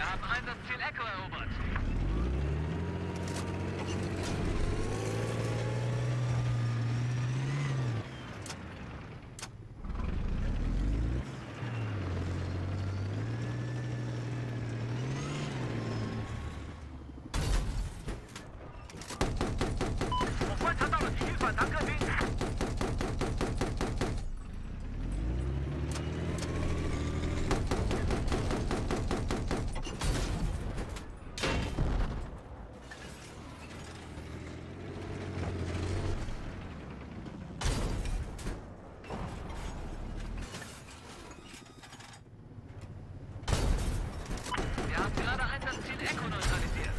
Wir haben Einsatzziel Echo erobert.我观察到了敌军反坦克兵。 Wir haben gerade Einsatzziel Echo neutralisiert.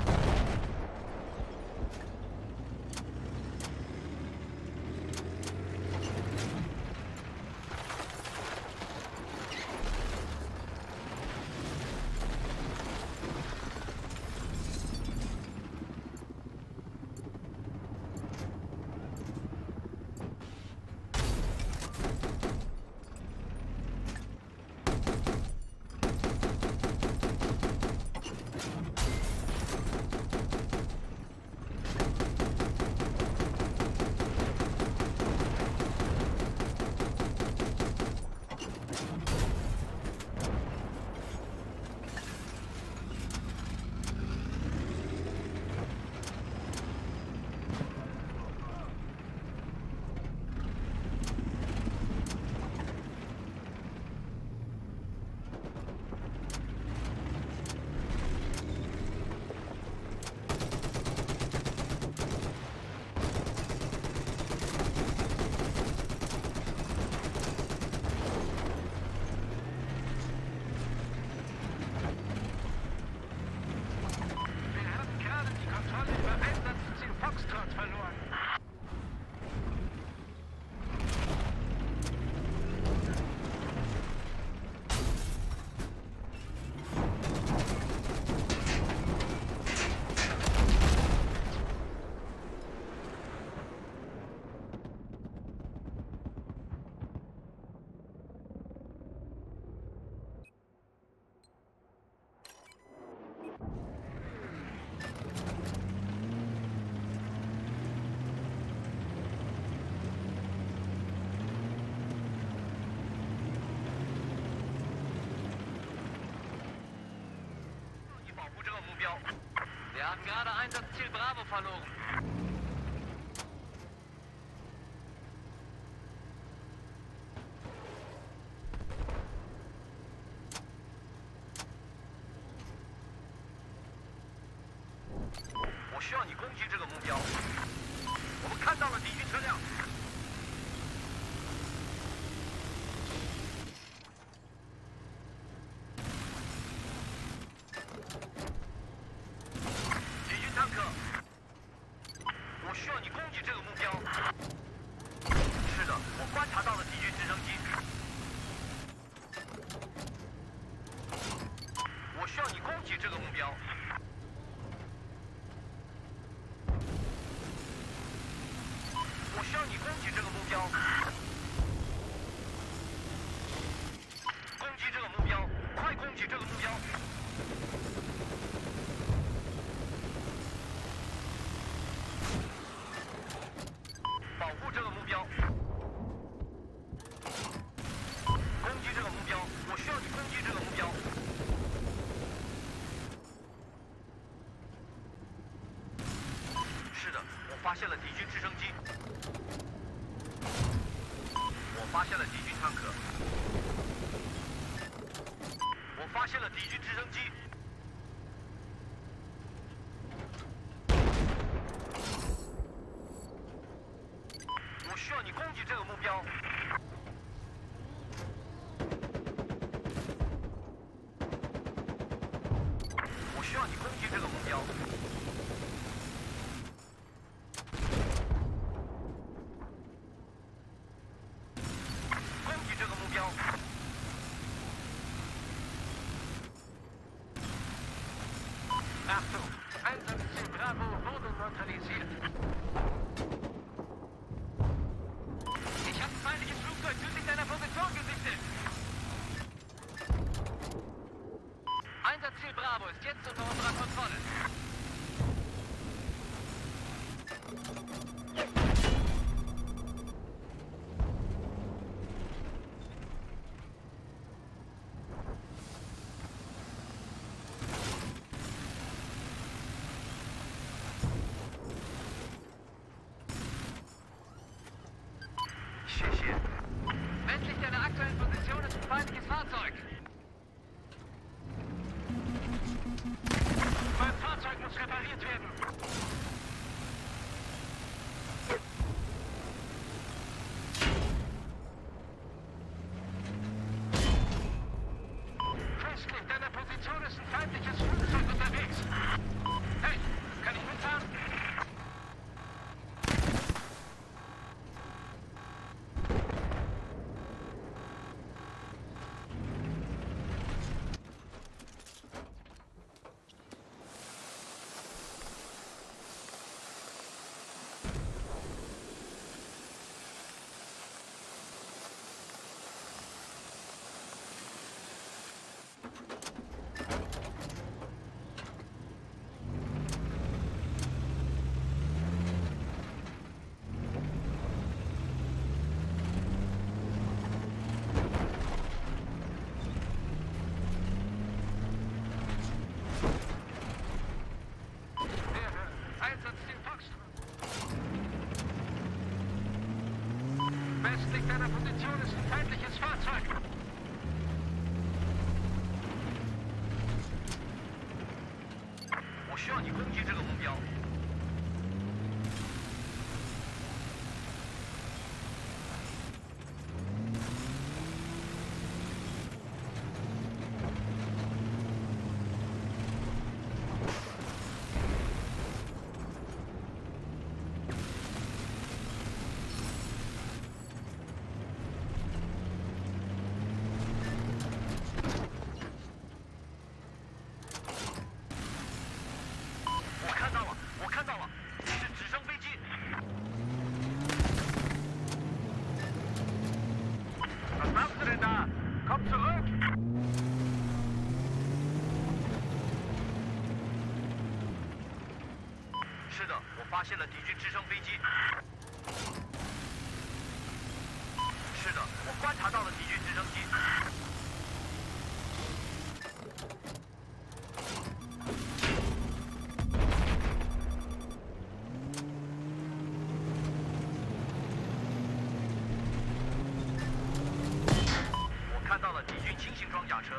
Foxtrot verloren. Wir haben gerade Einsatzziel Bravo verloren.我需要你攻击这个目标。我们看到了敌军车辆。 我需要你攻击这个目标。是的，我观察到了敌军直升机。我需要你攻击这个目标。我需要你攻击这个目标。攻击这个目标，快攻击这个目标！ 保护这个目标，攻击这个目标，我需要你攻击这个目标。是的，我发现了敌军直升机，我发现了敌军坦克，我发现了敌军直升机。 我需要你攻击这个目标。我需要你攻击这个目标。攻击这个目标。Achtung! Einsatzziel Bravo wurde neutralisiert. Feindliches Flugzeug südlich deiner Position gesichtet. Einsatzziel ist jetzt unter unserer Kontrolle. Westlich deiner aktuellen Position ist ein feindliches Fahrzeug. Mein Fahrzeug muss repariert werden. Westlich deiner Position ist ein feindliches Flugzeug unterwegs. Hey, kann ich mitfahren? Westlich deiner Position ist ein feindliches Fahrzeug. 我需要你攻击这个目标。我看到了，是直升飞机。Was machst du denn da? Komm zurück! 是的，我发现了敌军直升飞机。是的，我观察到了敌军直升机。看到了敌军轻型装甲车。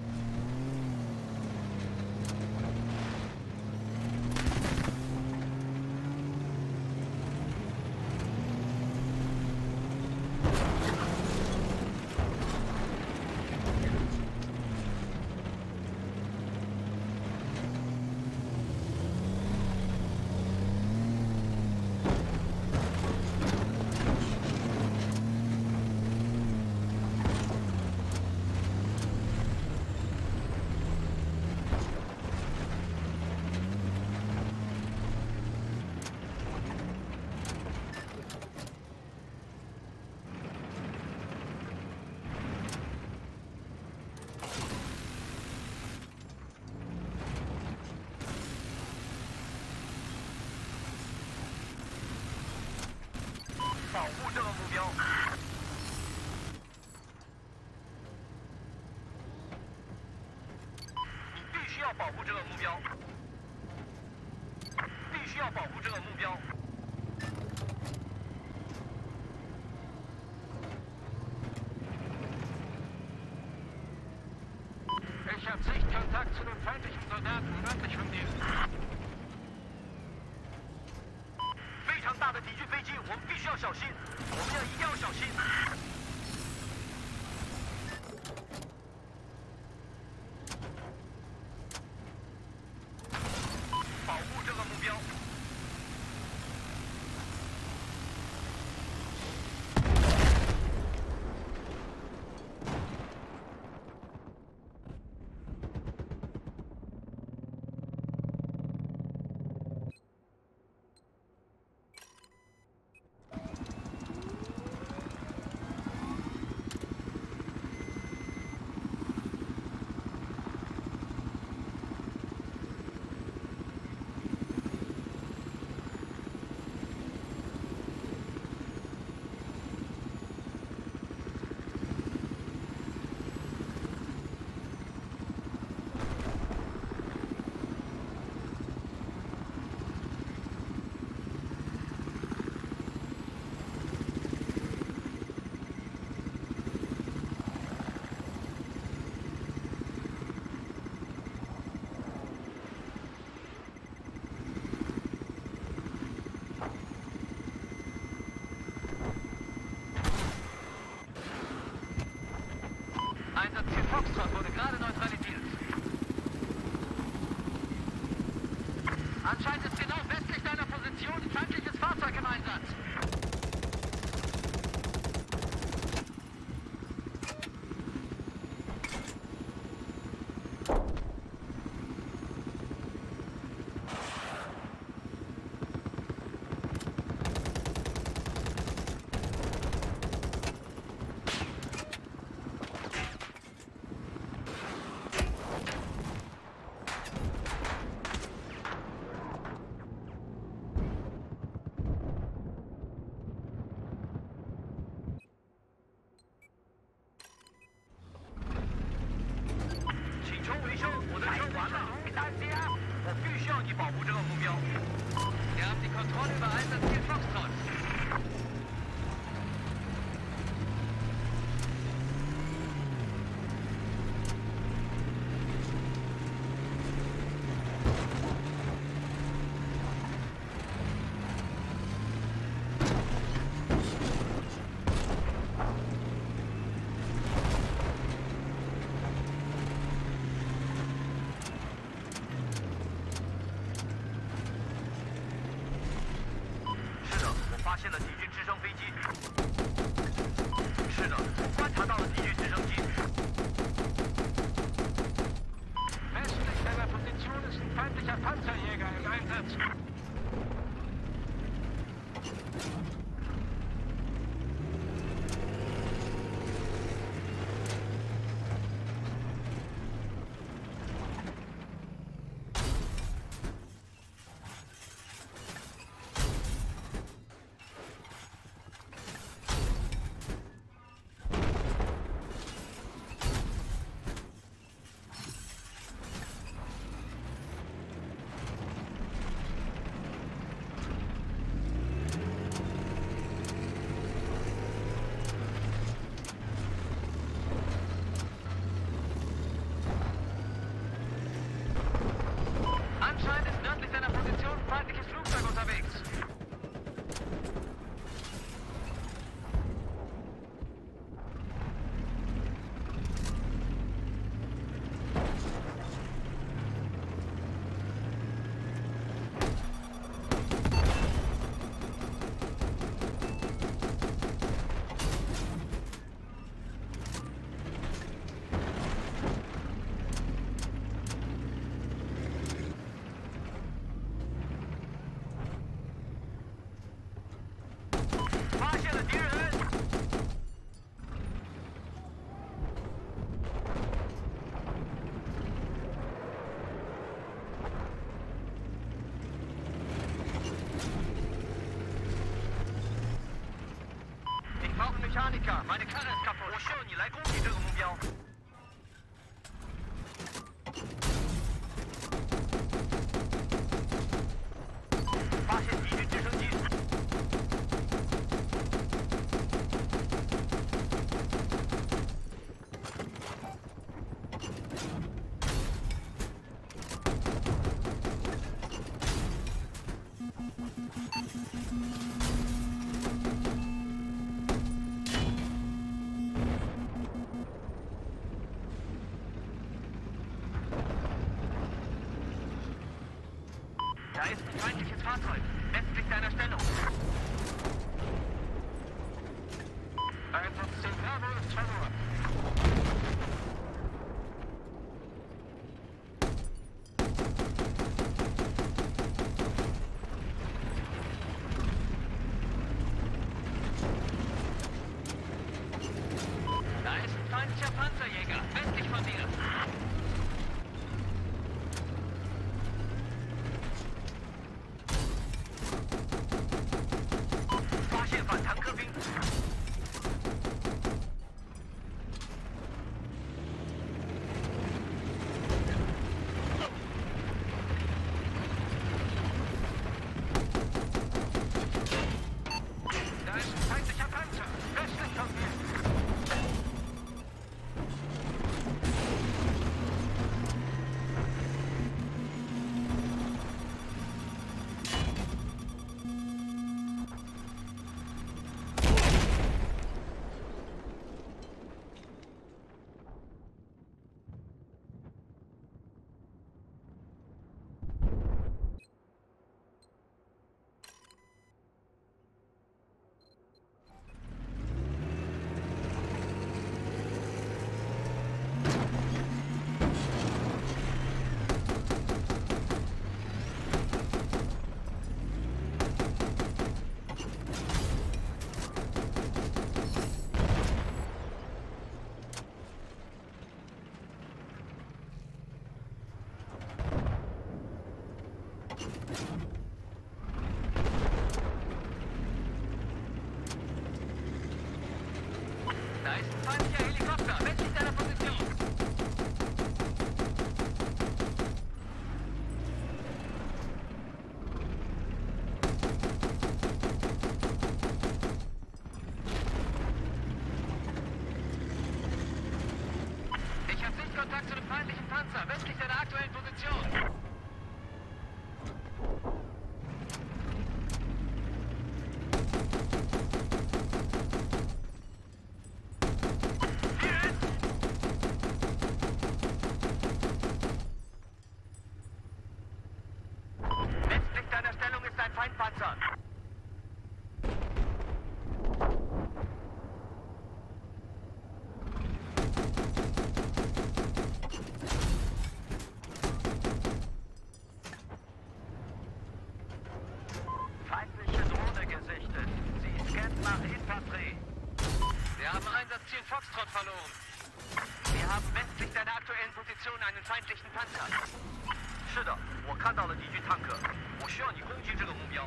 保护这个目标。你必须要保护这个目标。必须要保护这个目标。Ich habe Sichtkontakt zu den feindlichen Soldaten nördlich von dir. 非常大的敌军飞机，我们必须要小心，我们一定要小心。保护这个目标。 Anscheinend ist genau westlich deiner Position ein feindliches Fahrzeug im Einsatz. Wir haben die Kontrolle über Einsatzziel Foxtrot. Panzerjäger im Einsatz. Anscheinend ist nördlich deiner Position ein feindliches Flugzeug unterwegs. Mechaniker, meine Karre ist kaputt. 我需要你来攻击这个目标。发现敌军直升机。Da ist ein feindliches Fahrzeug, westlich deiner Stellung. Einsatzziel Bravo ist verloren. Da ist ein feindlicher Panzerjäger, westlich von dir. Foxtrot verloren. Wir haben westlich deiner aktuellen Position einen feindlichen Panzer. 是的，我看到了敌军坦克，我需要你攻击这个目标。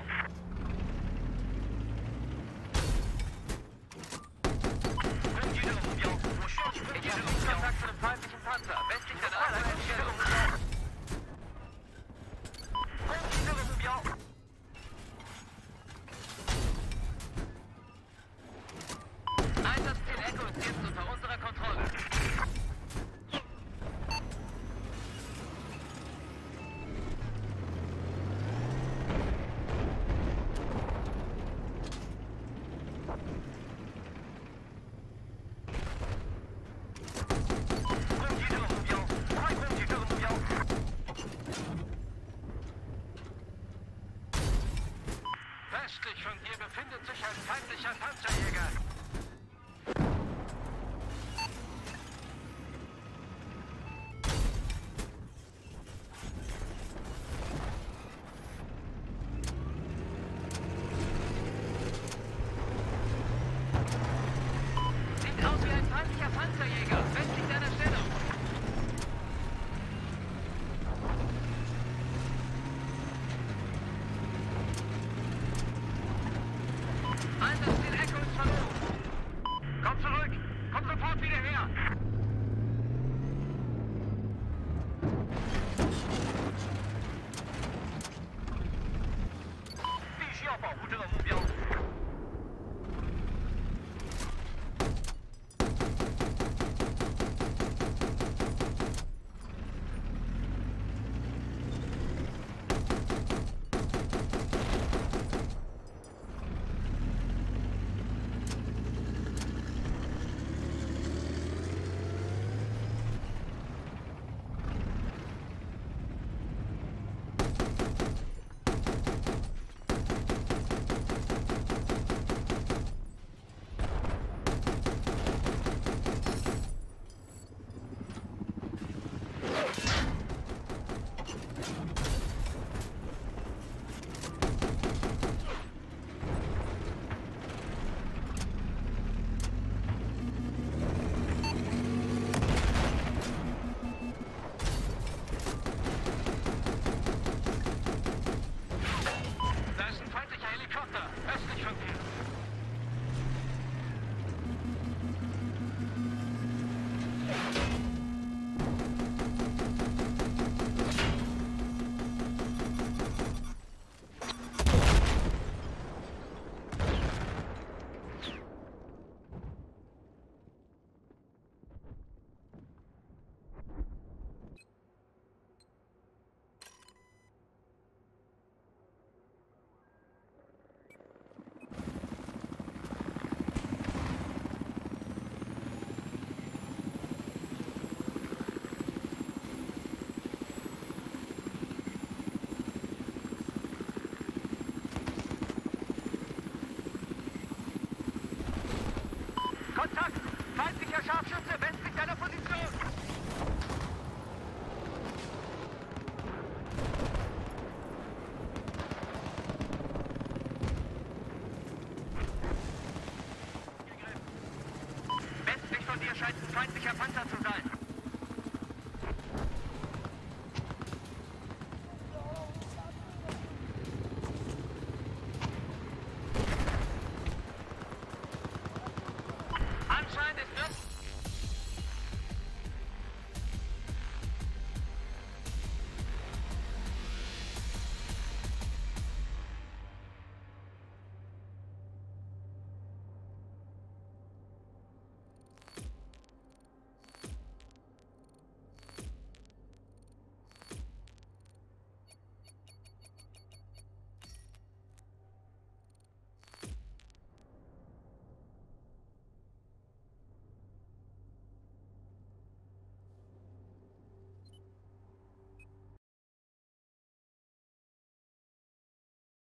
攻击这个目标，我需要你攻击这个目标。Kontakt zu dem feindlichen Panzer, westlich deiner aktuellen Stellung. 攻击这个目标。Einsatzziel Echo ist jetzt unter unserer Kontrolle. Westlich von hier befindet sich ein feindlicher Panzerjäger. Sieht aus wie ein feindlicher Panzerjäger, westlich deiner Stellung. Einsatzziel Echo ist verloren. Komm zurück! Komm sofort wieder her! Kontakt! Feindlicher Scharfschütze westlich deiner Position! Westlich von dir scheint ein feindlicher Panzer